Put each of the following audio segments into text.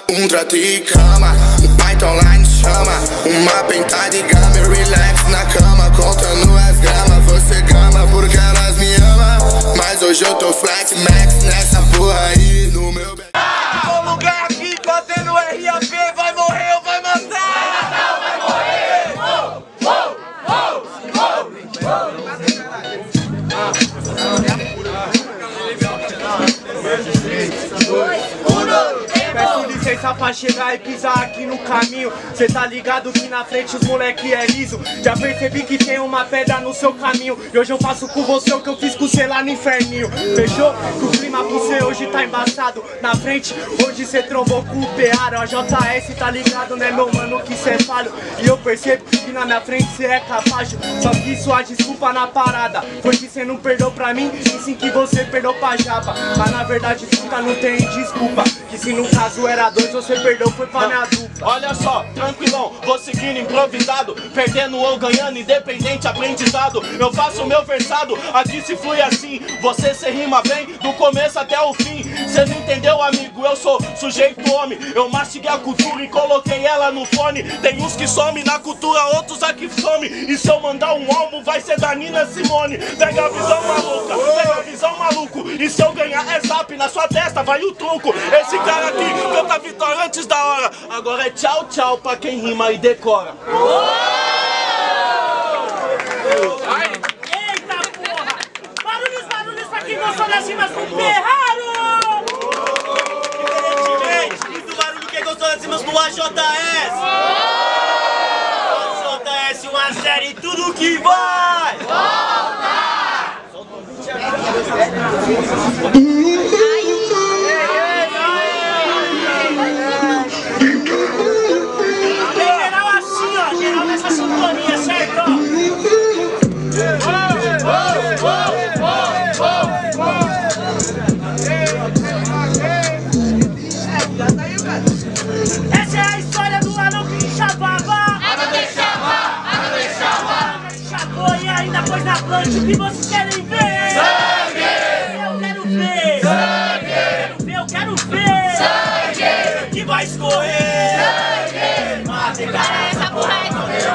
Um trato e cama, um Python online chama. Uma pentada e gama, eu relax na cama, contando as gramas. Você grama porque elas me amam, mas hoje eu tô flat max nessa porra aí no meu bem. O lugar aqui batendo RAP, vai morrer ou vai matar? Vai morrer! Peço licença pra chegar e pisar aqui no caminho. Cê tá ligado que na frente os moleque é liso. Já percebi que tem uma pedra no seu caminho, e hoje eu faço com você o que eu fiz com cê lá no inferninho. Fechou? Que o clima pro cê hoje tá embaçado. Na frente, hoje cê trombou com o Pearo. A JS tá ligado, né meu mano, que cê é falho. E eu percebo que na minha frente cê é capaz. Só que isso a desculpa na parada foi que cê não perdeu pra mim, e sim que você perdeu pra japa. Mas na verdade nunca não tem desculpa, que se no caso era dois, você perdeu, foi pra minha dupla. Olha só, tranquilão, vou seguindo improvisado, perdendo ou ganhando, independente aprendizado. Eu faço o meu versado, aqui se flui assim. Você se rima bem, do começo até o fim. Cê não entendeu, amigo, eu sou sujeito homem. Eu mastiguei a cultura e coloquei ela no fone. Tem uns que somem na cultura, outros aqui some. E se eu mandar um álbum, vai ser da Nina Simone. Pega a visão maluca, pega a visão maluco. E se eu ganhar é zap, na sua testa vai o truco. Esse cara aqui canta vitória antes da hora. Agora é tchau, tchau pra quem rima e decora. Eita porra! Barulhos pra quem gostou das rimas do Pearo! Diferentemente, muito barulho quem gostou das rimas do AJS! AJS, uma série, tudo que vai! Geral assim, ó, geral nessa sintonia, certo? Essa é a história do anão que me chamava. Chapou e ainda pôs na planta o que vocês querem ver. Sangue! Eu quero ver. Sangue! Eu quero ver. Sangue! Que vai escorrer. Sangue! Mata cara, essa porra é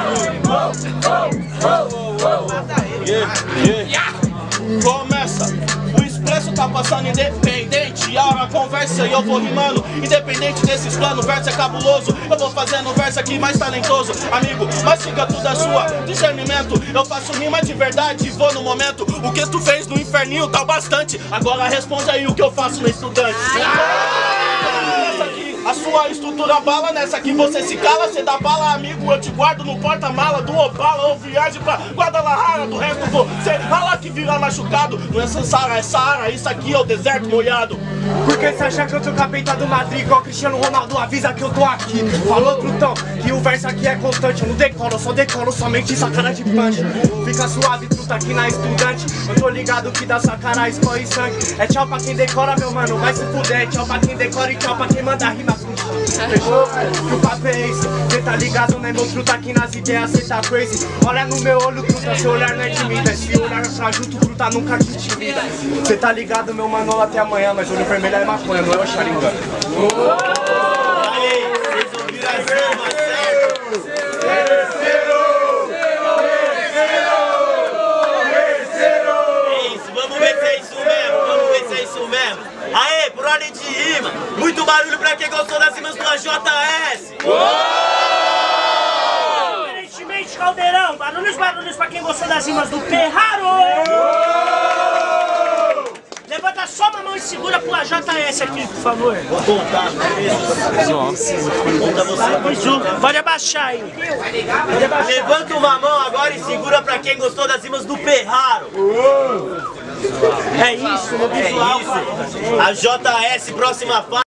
Começa, o expresso tá passando independente. A hora conversa e eu vou rimando, independente desses planos, o verso é cabuloso. Eu vou fazendo o verso aqui mais talentoso. Amigo, mas fica tudo a sua discernimento. Eu faço rima de verdade e vou no momento. O que tu fez no inferninho tá bastante. Agora responde aí o que eu faço no estudante. Essa aqui, a sua estrutura bala, nessa aqui você se cala, cê dá bala, amigo. Eu te guardo no porta-mala do Opala ou viagem pra Guadalajara. Do resto você rala que vira machucado. Não é Sansara, é Saara, isso aqui é o deserto molhado. Por que cê acha que eu tô capeta do Madrid igual Cristiano Ronaldo? Avisa que eu tô aqui. Falou, Trutão, que o verso aqui é constante. Eu não decolo, eu só decolo somente em sacana de punch. Fica suave, truta aqui na estudante. Eu tô ligado que da sua cara escorre sangue. É tchau pra quem decora, meu mano, vai se fuder. É tchau pra quem decora e tchau pra quem manda rima com X. Fechou? Que o papo é esse. Cê tá ligado, né, meu truta aqui nas ideias, cê tá crazy. Olha no meu olho, truta, seu olhar não é intimida. Se olhar pra junto, truta nunca te intimida. Cê tá ligado, meu mano, até amanhã, mas olho vermelho é maconha, não é o Sharingan. Aí, vocês ouviram as rimas, certo? É isso, vamos ver se é isso mesmo, Aê, por ordem de rima, muito barulho pra quem gostou das rimas do AJS. Diferentemente, Caldeirão, barulhos pra quem gostou das rimas do Pearo. Levanta só uma mão e segura pro AJS aqui, por favor. Vou contar, conta você. Pode abaixar aí. Levanta uma mão agora e segura pra quem gostou das rimas do Perraro. É isso, no visual. A JS, próxima fase.